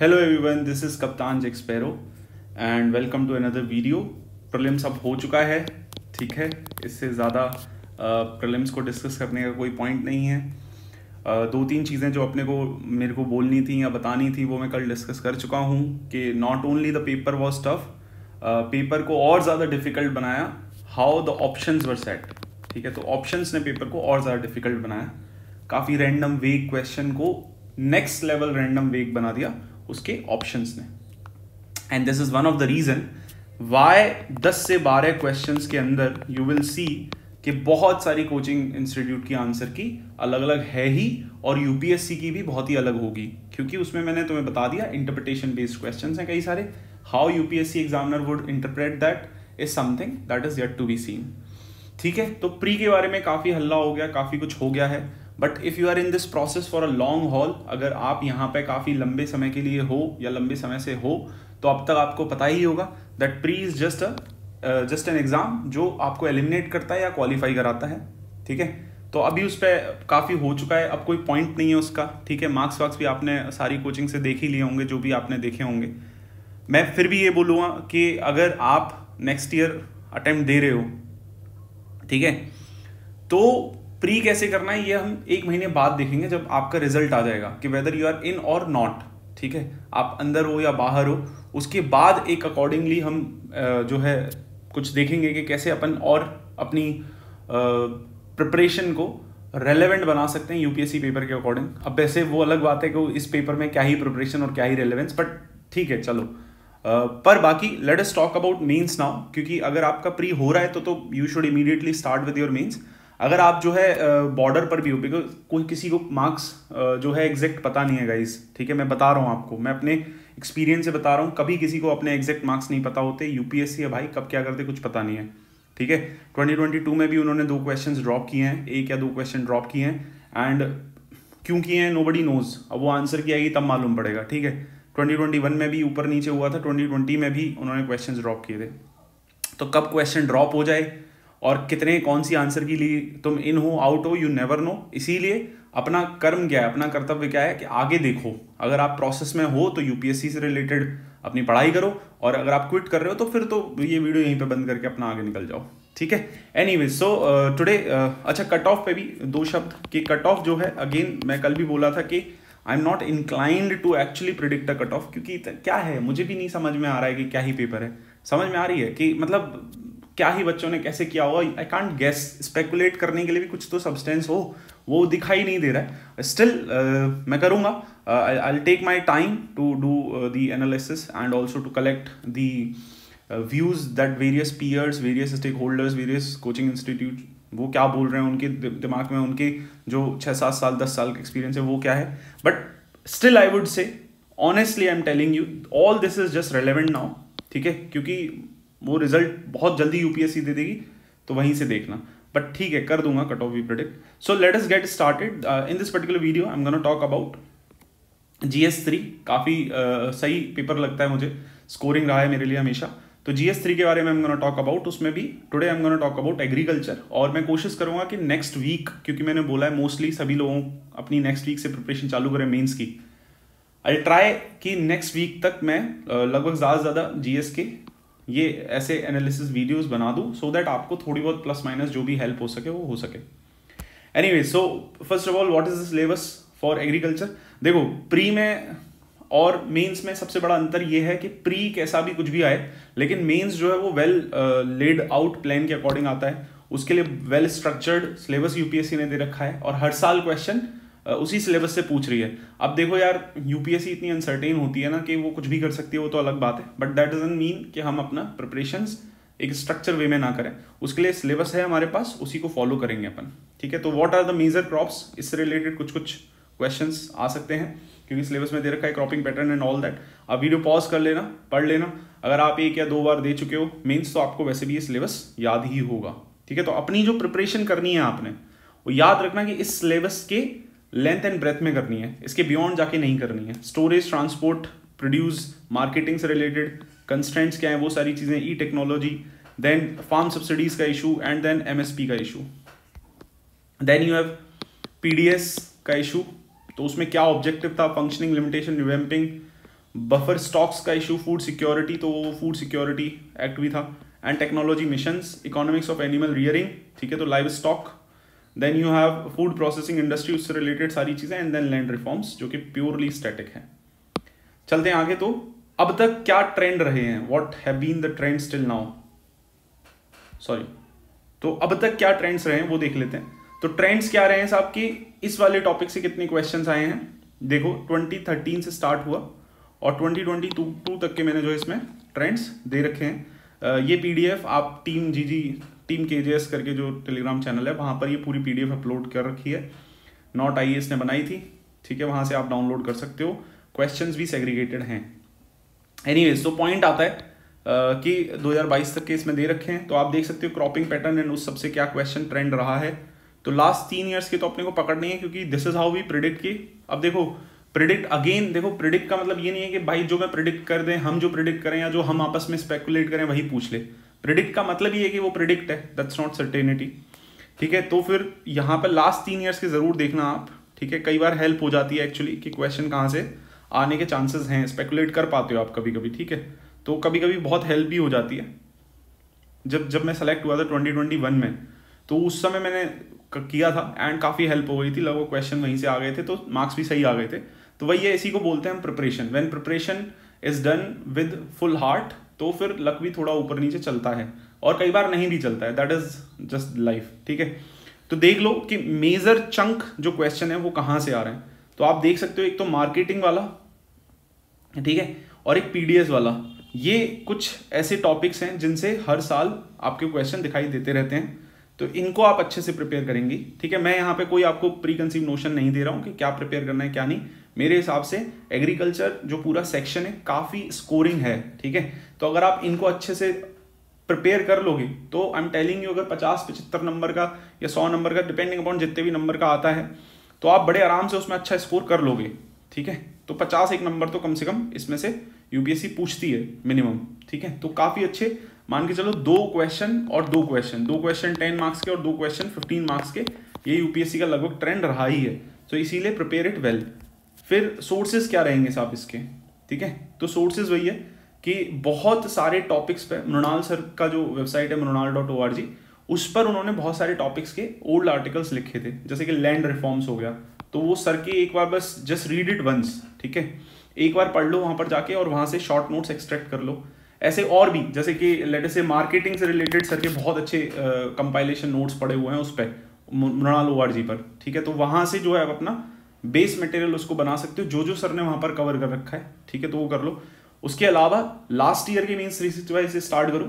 Hello everyone, this is captain Jack Sparrow and welcome to another video. Prelims अब हो चुका है, ठीक है। इससे ज़्यादा प्रीलिम्स को डिस्कस करने का कोई पॉइंट नहीं है। दो तीन चीज़ें जो मेरे को बोलनी थी या बतानी थी वो मैं कल डिस्कस कर चुका हूँ कि not only the paper was tough, paper को और ज़्यादा डिफ़िकल्ट बनाया how the options were set, ठीक है। तो ऑप्शंस ने पेपर को और ज़्यादा डिफ़िकल्ट बनाया, काफ़ी रैंडम वेग क्वेश्चन को नेक्स्ट लेवल रैंडम वेग बना दिया उसके ऑप्शंस ने। And this is one of the reason why 10 से 12 क्वेश्चंस के अंदर यू विल सी कि बहुत सारी कोचिंग इंस्टीट्यूट की आंसर की अलग अलग है ही, और यूपीएससी की भी बहुत ही अलग होगी, क्योंकि उसमें मैंने तुम्हें बता दिया इंटरप्रिटेशन बेस्ड क्वेश्चंस हैं कई सारे। How UPSC examiner would interpret that is something that is yet to be seen, ठीक है। तो प्री के बारे में काफ़ी हल्ला हो गया, काफ़ी कुछ हो गया है, but if you are in this process for a long haul, अगर आप यहाँ पे काफ़ी लंबे समय के लिए हो या लंबे समय से हो, तो अब तक आपको पता ही होगा that pre is just an exam जो आपको एलिमिनेट करता है या क्वालिफाई कराता है, ठीक है। तो अभी उस पर काफ़ी हो चुका है, अब कोई पॉइंट नहीं है उसका, ठीक है। मार्क्स वार्क्स भी आपने सारी कोचिंग से देख ही लिए होंगे, जो भी आपने देखे होंगे। मैं फिर भी ये बोलूँगा कि अगर आप नेक्स्ट ईयर अटेम्प्ट दे रहे हो, ठीक है, तो प्री कैसे करना है ये हम 1 महीने बाद देखेंगे, जब आपका रिजल्ट आ जाएगा कि वेदर यू आर इन और नॉट, ठीक है। आप अंदर हो या बाहर हो, उसके बाद एक अकॉर्डिंगली हम जो है कुछ देखेंगे कि कैसे अपन और अपनी प्रिपरेशन को रेलेवेंट बना सकते हैं यूपीएससी पेपर के अकॉर्डिंग। अब वैसे वो अलग बात है कि इस पेपर में क्या ही प्रिपरेशन और क्या ही रेलेवेंस, बट ठीक है, चलो। पर बाकी let us talk about mains now, क्योंकि अगर आपका प्री हो रहा है तो you should immediately start with your mains. अगर आप जो है बॉर्डर पर भी हो, बिकॉज कोई किसी को मार्क्स जो है एग्जैक्ट पता नहीं है गाइस, ठीक है। मैं बता रहा हूँ आपको, मैं अपने एक्सपीरियंस से बता रहा हूँ, कभी किसी को अपने एग्जैक्ट मार्क्स नहीं पता होते। यूपीएससी है भाई, कब क्या करते कुछ पता नहीं है, ठीक है। 2022 में भी उन्होंने 2 क्वेश्चन ड्रॉप किए हैं, 1 या 2 क्वेश्चन ड्रॉप किए हैं, एंड क्यों किए हैं नोबडी नोज। अब वो आंसर की आएगी तब मालूम पड़ेगा, ठीक है। 2021 में भी ऊपर नीचे हुआ था, 2020 में भी उन्होंने क्वेश्चन ड्रॉप किए थे। तो कब क्वेश्चन ड्रॉप हो जाए और कितने कौन सी आंसर के लिए तुम इन हो आउट हो, यू नेवर नो। इसीलिए अपना कर्म क्या है, अपना कर्तव्य क्या है कि आगे देखो। अगर आप प्रोसेस में हो तो यूपीएससी से रिलेटेड अपनी पढ़ाई करो, और अगर आप क्विट कर रहे हो तो फिर तो ये वीडियो यहीं पे बंद करके अपना आगे निकल जाओ, ठीक है। एनीवे, सो टुडे अच्छा, कट ऑफ पे भी 2 शब्द कि कट ऑफ जो है, अगेन मैं कल भी बोला था कि I am not inclined to actually predict a cut off, क्योंकि क्या है मुझे भी नहीं समझ में आ रहा है कि क्या ही पेपर है। समझ में आ रही है कि मतलब क्या ही बच्चों ने कैसे किया होगा, आई कांट गेस। स्पेकुलेट करने के लिए भी कुछ तो सब्सटेंस हो, वो दिखाई नहीं दे रहा है। स्टिल मैं करूँगा, I take my time to do the analysis and also to collect the views that various peers, various stakeholders, various coaching institute वो क्या बोल रहे हैं, उनके दिमाग में उनके जो 6-7 साल 10 साल का एक्सपीरियंस है वो क्या है। But still I would say honestly I am telling you all this is just relevant now, ठीक है, क्योंकि वो रिजल्ट बहुत जल्दी यूपीएससी दे देगी, तो वहीं से देखना। बट ठीक है, कर दूंगा कट ऑफ भी predict. So let us get started. In this particular video I am gonna talk about GS3। काफ़ी सही पेपर लगता है मुझे, स्कोरिंग रहा है मेरे लिए हमेशा। तो GS3 के बारे में I am gonna talk about, उसमें भी today I am gonna talk about agriculture. और मैं कोशिश करूंगा कि नेक्स्ट वीक, क्योंकि मैंने बोला है मोस्टली सभी लोगों अपनी नेक्स्ट वीक से प्रिपरेशन चालू करें मेंस की। आई ट्राई कि नेक्स्ट वीक तक मैं लगभग ज़्यादा से ज़्यादा GS के ये ऐसे एनालिसिस वीडियोस बना दूं, सो दैट आपको थोड़ी बहुत प्लस माइनस जो भी हेल्प हो सके वो हो सके। Anyway, so first of all what is the syllabus for agriculture. देखो, प्री में और मेंस में सबसे बड़ा अंतर ये है कि प्री कैसा भी कुछ भी आए, लेकिन मेंस जो है वो वेल लेड आउट प्लान के अकॉर्डिंग आता है। उसके लिए वेल स्ट्रक्चर्ड सिलेबस यूपीएससी ने दे रखा है, और हर साल क्वेश्चन उसी सिलेबस से पूछ रही है। अब देखो यार, यूपीएससी इतनी अनसर्टेन होती है ना कि वो कुछ भी कर सकती है, वो तो अलग बात है, बट दैट डजंट मीन कि हम अपना प्रिपरेशंस एक स्ट्रक्चर वे में ना करें। उसके लिए सिलेबस है हमारे पास, उसी को फॉलो करेंगे अपन, ठीक है। तो what are the major crops, इससे रिलेटेड कुछ क्वेश्चंस आ सकते हैं, क्योंकि सिलेबस में दे रखा है cropping pattern and all that. अब वीडियो पॉज कर लेना, पढ़ लेना। अगर आप 1 या 2 बार दे चुके हो मीन्स, तो आपको वैसे भी ये सिलेबस याद ही होगा, ठीक है। तो अपनी जो प्रिपरेशन करनी है आपने, वो याद रखना कि इस सिलेबस के लेंथ एंड ब्रेथ में करनी है, इसके बियॉन्ड जाके नहीं करनी है। स्टोरेज, ट्रांसपोर्ट, प्रोड्यूस, मार्केटिंग से रिलेटेड कंस्ट्रेंट्स क्या है, वो सारी चीज़ें, e technology, then farm subsidies का इशू, एंड देन MSP का issue, then you have PDS का इशू। तो उसमें क्या ऑब्जेक्टिव था, functioning, limitation, revamping, buffer stocks का इशू, फूड सिक्योरिटी, तो वो फूड सिक्योरिटी एक्ट भी था, and technology missions, economics of animal rearing, ठीक है, तो livestock, then you have food processing industry, उससे रिलेटेड सारी चीजें, एंड देन लैंड रिफॉर्म्स जो कि प्योरली स्टैटिक है। चलते हैं आगे। तो अब तक क्या ट्रेंड रहे हैं, what have been the trends till now, sorry, तो अब तक क्या ट्रेंड्स रहे हैं वो देख लेते हैं। तो ट्रेंड्स क्या रहे हैं साहब कि इस वाले टॉपिक से कितने क्वेश्चंस आए हैं, देखो 2013 से स्टार्ट हुआ और 2022 तक के मैंने जो इसमें ट्रेंड्स दे रखे हैं। ये पीडीएफ आप टीम केजेएस करके जो टेलीग्राम चैनल है वहाँ पर ये पूरी पीडीएफ अपलोड कर रखी है, नॉट आईएएस ने बनाई थी, ठीक है, वहाँ से आप डाउनलोड कर सकते हो, क्वेश्चंस भी सेग्रीगेटेड हैं। एनीवेज, तो पॉइंट आता है कि 2022 तक के इसमें दे रखे हैं, तो आप देख सकते हो क्रॉपिंग पैटर्न एंड उस सबसे क्या क्वेश्चन ट्रेंड रहा है। तो लास्ट 3 ईयर्स के तो अपने को पकड़नी है, क्योंकि this is how we predict की। अब देखो प्रिडिक्ट अगेन, देखो प्रिडिक्ट का मतलब ये नहीं है कि भाई जो मैं प्रिडिक्ट कर दें, हम जो प्रिडिक्ट करें या जो हम आपस में स्पेकुलेट करें वही पूछ ले। प्रिडिक्ट का मतलब ये है कि वो प्रिडिक्ट है, दैट्स नॉट सर्टेनिटी, ठीक है। तो फिर यहाँ पर लास्ट 3 ईयर्स के जरूर देखना आप, ठीक है, कई बार हेल्प हो जाती है एक्चुअली कि क्वेश्चन कहाँ से आने के चांसेस हैं, स्पेकुलेट कर पाते हो आप कभी कभी, ठीक है, तो कभी कभी बहुत हेल्प भी हो जाती है। जब मैं सेलेक्ट हुआ था 2021 में, तो उस समय मैंने किया था एंड काफ़ी हेल्प हो गई थी, लगभग क्वेश्चन वहीं से आ गए थे, तो मार्क्स भी सही आ गए थे। तो वही है, इसी को बोलते हैं हम preparation. When preparation is done with full heart, तो फिर लक भी थोड़ा ऊपर नीचे चलता है और कई बार नहीं भी चलता है, दैट इज जस्ट लाइफ, ठीक है। तो देख लो कि मेजर चंक जो क्वेश्चन है वो कहाँ से आ रहे हैं। तो आप देख सकते हो एक तो मार्केटिंग वाला, ठीक है, और एक पीडीएस वाला। ये कुछ ऐसे टॉपिक्स हैं जिनसे हर साल आपके क्वेश्चन दिखाई देते रहते हैं, तो इनको आप अच्छे से प्रिपेयर करेंगी, ठीक है। मैं यहाँ पे कोई आपको प्री कंसीव नोशन नहीं दे रहा हूँ कि क्या प्रिपेयर करना है क्या नहीं। मेरे हिसाब से एग्रीकल्चर जो पूरा सेक्शन है काफ़ी स्कोरिंग है, ठीक है। तो अगर आप इनको अच्छे से प्रिपेयर कर लोगे तो आई एम टेलिंग यू, अगर 50-75 नंबर का या 100 नंबर का, डिपेंडिंग अपॉन जितने भी नंबर का आता है, तो आप बड़े आराम से उसमें अच्छा स्कोर कर लोगे, ठीक है। तो 51 नंबर तो कम से कम इसमें से यूपीएससी पूछती है मिनिमम, ठीक है। तो काफ़ी अच्छे, मान के चलो 2 क्वेश्चन और 2 क्वेश्चन 10 मार्क्स के और 2 क्वेश्चन 15 मार्क्स के, ये यूपीएससी का लगभग ट्रेंड रहा ही है, तो इसीलिए प्रिपेयर इट वेल। फिर सोर्सेज क्या रहेंगे साहब इसके, ठीक है। तो सोर्सेज वही है कि बहुत सारे टॉपिक्स पे मृणाल सर का जो वेबसाइट है mrunal.org, उस पर उन्होंने बहुत सारे टॉपिक्स के ओल्ड आर्टिकल्स लिखे थे, जैसे कि लैंड रिफॉर्म्स हो गया, तो वो सर के एक बार बस जस्ट रीड इट वंस, ठीक है, एक बार पढ़ लो वहां पर जाके और वहां से शॉर्ट नोट्स एक्सट्रैक्ट कर लो। ऐसे और भी, जैसे कि लेट अस से मार्केटिंग से रिलेटेड सर के बहुत अच्छे कंपाइलेशन नोट्स पड़े हुए हैं उस पर mrunal.org पर, ठीक है। तो वहां से जो है आप अपना बेस मटेरियल उसको बना सकते हो, जो सर ने वहां पर कवर कर रखा है, ठीक है, तो वो कर लो। उसके अलावा लास्ट ईयर के मेंस 365 से स्टार्ट करो।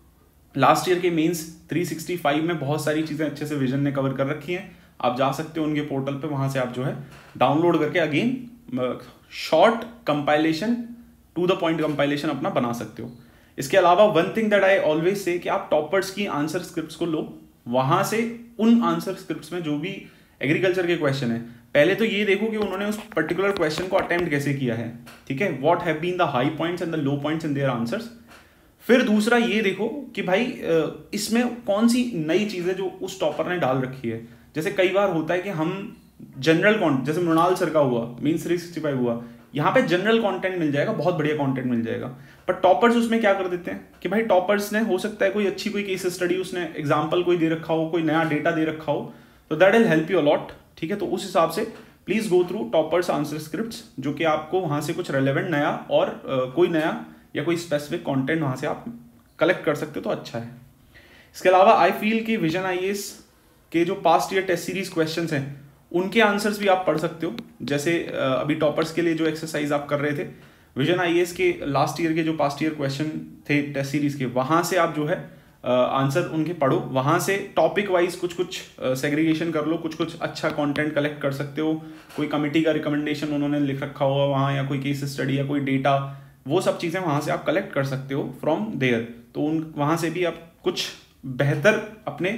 लास्ट ईयर के मेंस 365 में बहुत सारी चीजें अच्छे से विजन ने कवर कर रखी हैं, आप जा सकते हो उनके पोर्टल पे, वहां से आप जो है डाउनलोड करके again short compilation, to the point compilation अपना बना सकते हो। इसके अलावा one thing that I always say कि आप टॉपर्स की आंसर स्क्रिप्ट्स को लो, वहां से उन आंसर स्क्रिप्ट्स में जो भी एग्रीकल्चर के क्वेश्चन है, पहले तो ये देखो कि उन्होंने उस पर्टिकुलर क्वेश्चन को अटेम्प्ट कैसे किया है, ठीक है, what have been the high points and the low points in their answers. फिर दूसरा ये देखो कि भाई इसमें कौन सी नई चीज़ है जो उस टॉपर ने डाल रखी है। जैसे कई बार होता है कि हम जनरल कॉन्टेंट, जैसे मृणाल सर का हुआ, मीन्स 365 हुआ, यहाँ पे जनरल कंटेंट मिल जाएगा, बहुत बढ़िया कंटेंट मिल जाएगा, पर टॉपर्स उसमें क्या कर देते हैं कि भाई टॉपर्स ने हो सकता है कोई अच्छी कोई केस स्टडी, उसने एग्जांपल कोई दे रखा हो, कोई नया डेटा दे रखा हो, तो that will help you a lot, ठीक है। तो उस हिसाब से please go through toppers answer scripts, जो कि आपको वहां से कुछ रेलेवेंट नया और कोई नया या कोई स्पेसिफिक कंटेंट वहां से आप कलेक्ट कर सकते हो, तो अच्छा है। इसके अलावा आई फील कि विजन आईएएस के जो past year test series questions हैं उनके आंसर्स भी आप पढ़ सकते हो। जैसे अभी टॉपर्स के लिए जो एक्सरसाइज आप कर रहे थे, विजन आईएएस के लास्ट ईयर के जो पास्ट ईयर क्वेश्चन थे टेस्ट सीरीज के, वहां से आप जो है आंसर उनके पढ़ो, वहां से टॉपिक वाइज कुछ सेग्रीगेशन कर लो, कुछ अच्छा कंटेंट कलेक्ट कर सकते हो। कोई कमिटी का रिकमेंडेशन उन्होंने लिख रखा हुआ वहाँ, या कोई केस स्टडी या कोई डेटा, वो सब चीज़ें वहाँ से आप कलेक्ट कर सकते हो फ्रॉम देयर। तो वहाँ से भी आप कुछ बेहतर अपने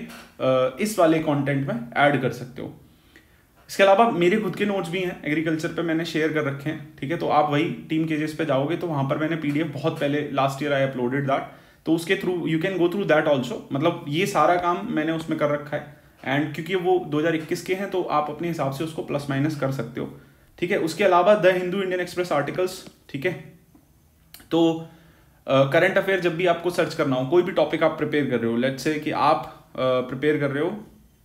इस वाले कंटेंट में ऐड कर सकते हो। इसके अलावा मेरे खुद के नोट्स भी हैं एग्रीकल्चर पे, मैंने शेयर कर रखे हैं, ठीक है। तो आप वही टीम केजेस पे जाओगे तो वहाँ पर मैंने पीडीएफ बहुत पहले last year I uploaded that, तो उसके through you can go through that also. मतलब ये सारा काम मैंने उसमें कर रखा है, एंड क्योंकि वो 2021 के हैं तो आप अपने हिसाब से उसको प्लस माइनस कर सकते हो, ठीक है। उसके अलावा the Hindu Indian Express articles, ठीक है, तो करंट अफेयर जब भी आपको सर्च करना हो, कोई भी टॉपिक आप प्रिपेयर कर रहे हो, लेट्स से कि आप प्रिपेयर कर रहे हो,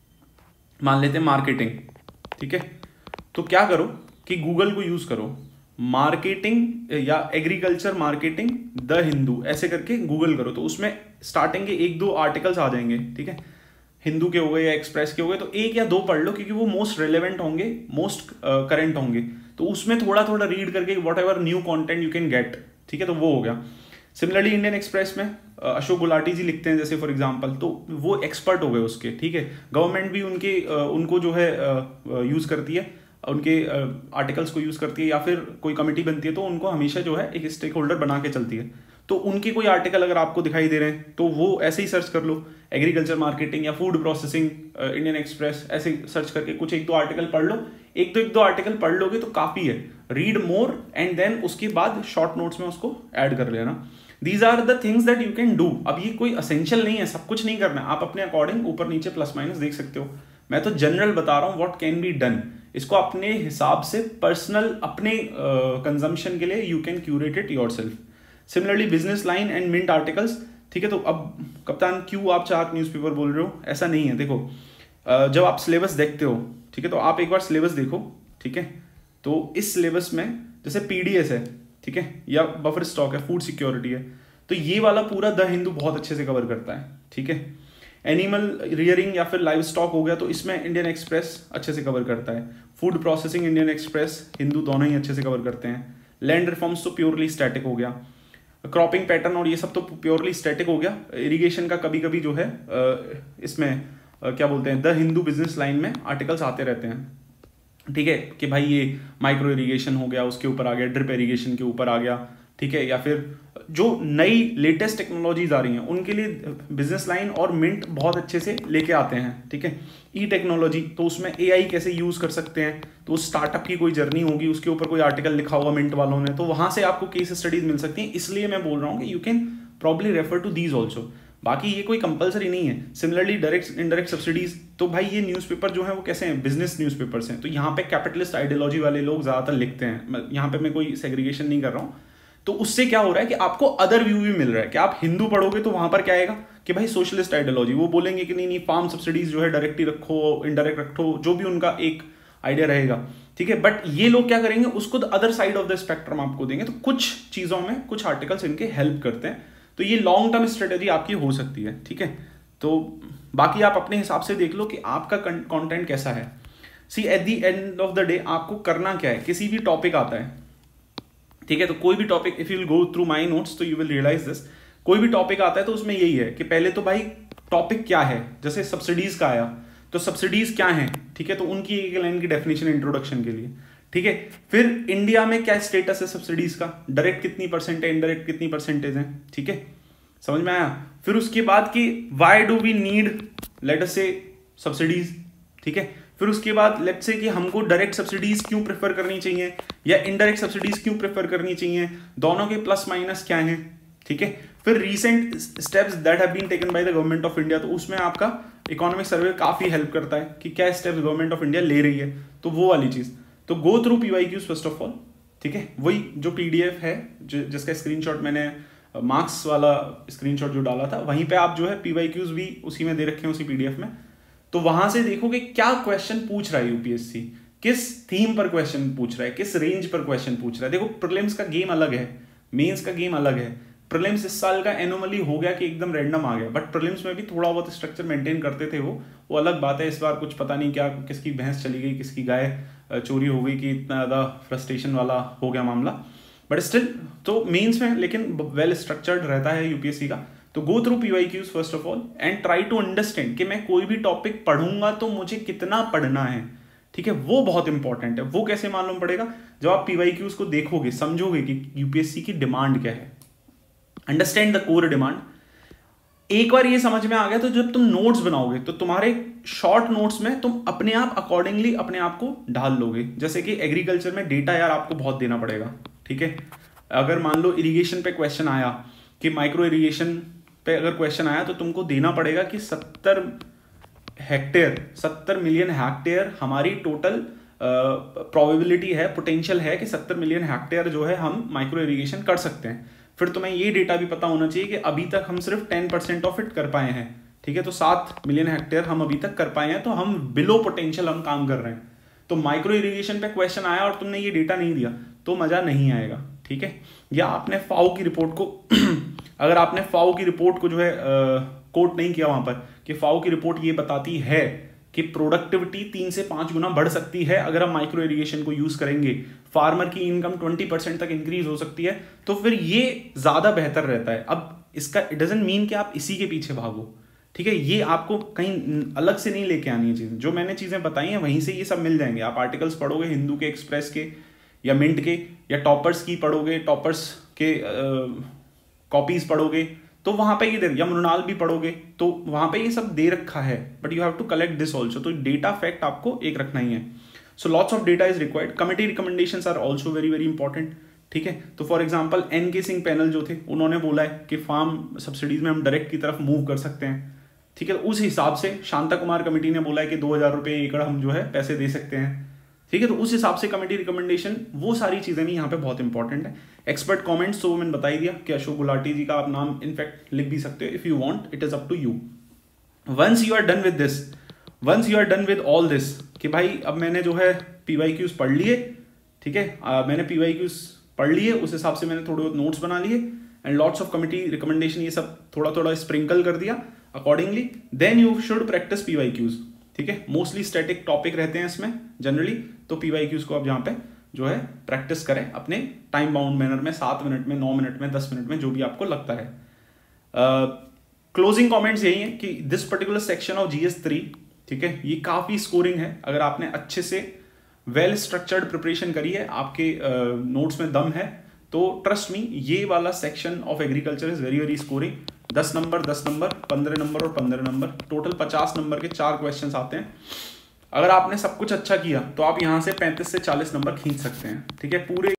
मान लेते हैं मार्केटिंग, ठीक है, तो क्या करो कि गूगल को यूज करो, मार्केटिंग या एग्रीकल्चर मार्केटिंग द हिंदू ऐसे करके गूगल करो, तो उसमें स्टार्टिंग के 1-2 आर्टिकल्स आ जाएंगे, ठीक है, हिंदू के हो गए या एक्सप्रेस के हो गए, तो 1 या 2 पढ़ लो क्योंकि वो मोस्ट रेलेवेंट होंगे, मोस्ट करंट होंगे, तो उसमें थोड़ा थोड़ा रीड करके whatever new content you can get, ठीक है, तो वो हो गया। सिमिलरली इंडियन एक्सप्रेस में अशोक गुलाटी जी लिखते हैं जैसे फॉर एग्जांपल, तो वो एक्सपर्ट हो गए उसके, ठीक है, गवर्नमेंट भी उनको जो है यूज़ करती है, उनके आर्टिकल्स को यूज़ करती है, या फिर कोई कमेटी बनती है तो उनको हमेशा जो है एक स्टेक होल्डर बना के चलती है, तो उनके कोई आर्टिकल अगर आपको दिखाई दे रहे हैं तो वो ऐसे ही सर्च कर लो, एग्रीकल्चर मार्केटिंग या फूड प्रोसेसिंग इंडियन एक्सप्रेस, ऐसे सर्च करके कुछ 1-2 आर्टिकल पढ़ लो, एक दो आर्टिकल पढ़ लोगे तो काफ़ी है, रीड मोर एंड देन उसके बाद शॉर्ट नोट्स में उसको ऐड कर लेना। These are the things that you can do. अब ये कोई असेंशियल नहीं है, सब कुछ नहीं करना है, आप अपने अकॉर्डिंग ऊपर नीचे प्लस माइनस देख सकते हो, मैं तो जनरल बता रहा हूँ व्हाट कैन बी डन, इसको अपने हिसाब से पर्सनल अपने कंजम्पशन के लिए you can curate it yourself. Similarly Business Line and Mint articles, ठीक है, तो अब कप्तान क्यों आप चाक न्यूज़पेपर बोल रहे हो, ऐसा नहीं है, देखो जब आप सिलेबस देखते हो, ठीक है, तो आप एक बार सिलेबस देखो, ठीक है, तो इस सिलेबस में जैसे पीडीएस है, ठीक है, या बफर स्टॉक है, फूड सिक्योरिटी है, तो ये वाला पूरा द हिंदू बहुत अच्छे से कवर करता है, ठीक है, एनिमल रियरिंग या फिर लाइव स्टॉक हो गया तो इसमें इंडियन एक्सप्रेस अच्छे से कवर करता है, food processing Indian Express Hindu दोनों ही अच्छे से कवर करते हैं, लैंड रिफॉर्म्स तो प्योरली स्टैटिक हो गया, क्रॉपिंग पैटर्न और ये सब तो प्योरली स्टैटिक हो गया, इरिगेशन का कभी कभी जो है इसमें क्या बोलते हैं द हिंदू बिजनेस लाइन में आर्टिकल्स आते रहते हैं, ठीक है, कि भाई ये माइक्रो इरिगेशन हो गया, उसके ऊपर आ गया, ड्रिप इरिगेशन के ऊपर आ गया, ठीक है, या फिर जो नई लेटेस्ट टेक्नोलॉजीज आ रही हैं उनके लिए बिजनेस लाइन और मिंट बहुत अच्छे से लेके आते हैं, ठीक है, ई टेक्नोलॉजी, तो उसमें एआई कैसे यूज कर सकते हैं, तो स्टार्टअप की कोई जर्नी होगी, उसके ऊपर कोई आर्टिकल लिखा होगा मिंट वालों ने, तो वहां से आपको केस स्टडीज मिल सकती हैं, इसलिए मैं बोल रहा हूँ कि you can probably refer to these also, बाकी ये कोई कंपलसरी नहीं है। सिमिलरली डायरेक्ट इनडायरेक्ट सब्सिडीज, तो भाई ये न्यूज़पेपर जो है वो कैसे हैं, बिजनेस न्यूज़पेपर्स हैं, तो यहाँ पे कैपिटलिस्ट आइडियोलॉजी वाले लोग ज़्यादातर लिखते हैं, यहाँ पे मैं कोई सेग्रीगेशन नहीं कर रहा हूँ, तो उससे क्या हो रहा है कि आपको अदर व्यू भी मिल रहा है, कि आप हिंदू पढ़ोगे तो वहां पर क्या आएगा कि भाई सोशलिस्ट आइडियोलॉजी, वो बोलेंगे कि नहीं फार्म सब्सिडीज जो है डायरेक्ट ही रखो, इनडायरेक्ट रखो, जो भी उनका एक आइडिया रहेगा, ठीक है, बट ये लोग क्या करेंगे उसको other side of the spectrum आपको देंगे, तो कुछ चीज़ों में कुछ आर्टिकल्स इनके हेल्प करते हैं, तो ये लॉन्ग टर्म स्ट्रेटेजी आपकी हो सकती है, ठीक है, तो बाकी आप अपने हिसाब से देख लो कि आपका कंटेंट कैसा है। See at the end of the day आपको करना क्या है, किसी भी टॉपिक आता है, ठीक है, तो कोई भी topic if you will go through my notes तो यू विल रियलाइज दिस, कोई भी टॉपिक आता है तो उसमें यही है कि पहले तो भाई टॉपिक क्या है, जैसे सब्सिडीज का आया तो सब्सिडीज क्या हैं, ठीक है, तो उनकी एक लाइन की डेफिनेशन इंट्रोडक्शन के लिए, ठीक है, फिर इंडिया में क्या स्टेटस है सब्सिडीज का, डायरेक्ट कितनी परसेंट है, इनडायरेक्ट कितनी परसेंटेज है, ठीक है, समझ में आया, फिर उसके बाद कि why do we need let us say subsidies, ठीक है, फिर उसके बाद लेट्स से कि हमको डायरेक्ट सब्सिडीज क्यों प्रेफर करनी चाहिए या इनडायरेक्ट सब्सिडीज क्यों प्रेफर करनी चाहिए, दोनों के प्लस माइनस क्या हैं, ठीक है, फिर recent steps that have been taken by the government of India, तो उसमें आपका इकोनॉमिक सर्वे काफी हेल्प करता है कि क्या स्टेप्स गवर्नमेंट ऑफ इंडिया ले रही है, तो वो वाली चीज, तो go through PYQs first of all, ठीक है, वही जो पीडीएफ है जिसका स्क्रीनशॉट मैंने मार्क्स वाला स्क्रीनशॉट जो डाला था, वहीं पे आप जो है पीवाईक्यूज भी उसी में दे रखे हैं उसी पीडीएफ में, तो वहां से देखोगे क्या क्वेश्चन पूछ रहा है यूपीएससी, किस थीम पर क्वेश्चन पूछ रहा है, किस रेंज पर क्वेश्चन पूछ रहा है। देखो प्रीलिम्स का गेम अलग है, मेंस का गेम अलग है, प्रीलिम्स इस साल का एनोमली हो गया कि एकदम रैंडम आ गया, बट प्रीलिम्स में भी थोड़ा बहुत स्ट्रक्चर मेंटेन करते थे, वो अलग बात है, इस बार कुछ पता नहीं क्या किसकी भैंस चली गई, किसकी गाय चोरी हो गई कि इतना ज़्यादा फ्रस्ट्रेशन वाला हो गया मामला, बट स्टिल तो मेंस में लेकिन वेल स्ट्रक्चर्ड रहता है यूपीएससी का, तो go through PYQs first of all and try to understand कि मैं कोई भी टॉपिक पढ़ूंगा तो मुझे कितना पढ़ना है, ठीक है, वो बहुत इंपॉर्टेंट है। वो कैसे मालूम पड़ेगा, जब आप पीवाईक्यूज को देखोगे, समझोगे कि यूपीएससी की डिमांड क्या है, अंडरस्टैंड द कोर डिमांड। एक बार ये समझ में आ गया तो जब तुम नोट्स बनाओगे तो तुम्हारे शॉर्ट नोट्स में तुम अपने आप अकॉर्डिंगली अपने आप को ढाल लोगे। जैसे कि एग्रीकल्चर में डेटा यार आपको बहुत देना पड़ेगा, ठीक है, अगर मान लो इरिगेशन पे क्वेश्चन आया कि माइक्रो इरिगेशन पे अगर क्वेश्चन आया तो तुमको देना पड़ेगा कि 70 मिलियन हेक्टेयर हमारी टोटल प्रोबेबिलिटी है, पोटेंशियल है कि 70 मिलियन हेक्टेयर जो है हम माइक्रो इरिगेशन कर सकते हैं। फिर तुम्हें ये डेटा भी पता होना चाहिए कि अभी तक हम सिर्फ 10% ऑफ इट कर पाए हैं, ठीक है। तो 7 मिलियन हेक्टेयर हम अभी तक कर पाए हैं, तो हम बिलो पोटेंशियल हम काम कर रहे हैं। तो माइक्रो इरिगेशन पे क्वेश्चन आया और तुमने ये डेटा नहीं दिया तो मजा नहीं आएगा, ठीक है। या आपने फाओ की रिपोर्ट को अगर आपने फाओ की रिपोर्ट को जो है कोट नहीं किया वहां पर कि फाओ की रिपोर्ट ये बताती है कि प्रोडक्टिविटी 3 से 5 गुना बढ़ सकती है अगर हम माइक्रो इरिगेशन को यूज करेंगे, फार्मर की इनकम 20% तक इंक्रीज हो सकती है, तो फिर ये ज्यादा बेहतर रहता है। अब इसका इट डजंट मीन कि आप इसी के पीछे भागो, ठीक है। ये आपको कहीं अलग से नहीं लेके आनी है चीजें, जो मैंने चीजें बताई हैं वहीं से ये सब मिल जाएंगे। आप आर्टिकल्स पढ़ोगे हिंदू के, एक्सप्रेस के या मिंट के, या टॉपर्स की पढ़ोगे, टॉपर्स के कॉपीज पढ़ोगे तो वहां पे ये दे, या मृणाल भी पढ़ोगे तो वहां पे ये सब दे रखा है, but you have to collect this also. तो डेटा फैक्ट आपको एक रखना ही है। So lots of data is required. Committee recommendations are also very very important, ठीक है। तो for example NK Singh panel जो थे उन्होंने बोला है कि फार्म सब्सिडीज में हम डायरेक्ट की तरफ मूव कर सकते हैं, ठीक है। उस हिसाब से शांता कुमार कमेटी ने बोला है कि 2000 रुपये एकड़ हम जो है पैसे दे सकते हैं, ठीक है। तो उस हिसाब से कमेटी रिकमेंडेशन, वो सारी चीजें भी यहाँ पे बहुत इंपॉर्टेंट है। एक्सपर्ट कमेंट्स तो मैंने बता ही दिया कि अशोक गुलाटी जी का आप नाम इनफैक्ट लिख भी सकते हो if you want, it is up to you. Once you are done with this, once you are done with all this कि भाई अब मैंने जो है PYQs पढ़ लिए, ठीक है, मैंने PYQs पढ़ लिए, उस हिसाब से मैंने थोड़े बहुत नोट्स बना लिए and lots of committee recommendation ये सब थोड़ा थोड़ा स्प्रिंकल कर दिया accordingly, then you should practice PYQs, ठीक है। मोस्टली स्टैटिक टॉपिक रहते हैं इसमें जनरली, तो PYQs को आप जहाँ पे जो है प्रैक्टिस करें अपने टाइम बाउंड मैनर में, 7 मिनट में, 9 मिनट में, 10 मिनट में, जो भी आपको लगता है। क्लोजिंग कमेंट्स यही है कि this particular section of GS3, ठीक है, ये काफी स्कोरिंग है। अगर आपने अच्छे से वेल स्ट्रक्चर्ड प्रिपरेशन करी है, आपके नोट्स में दम है, तो ट्रस्ट मी ये वाला section of agriculture is very very scoring. 10 number, 10 number, 15 number और 15 नंबर, टोटल 50 नंबर के 4 क्वेश्चंस आते हैं। अगर आपने सब कुछ अच्छा किया तो आप यहाँ से 35 से 40 नंबर खींच सकते हैं, ठीक है। पूरे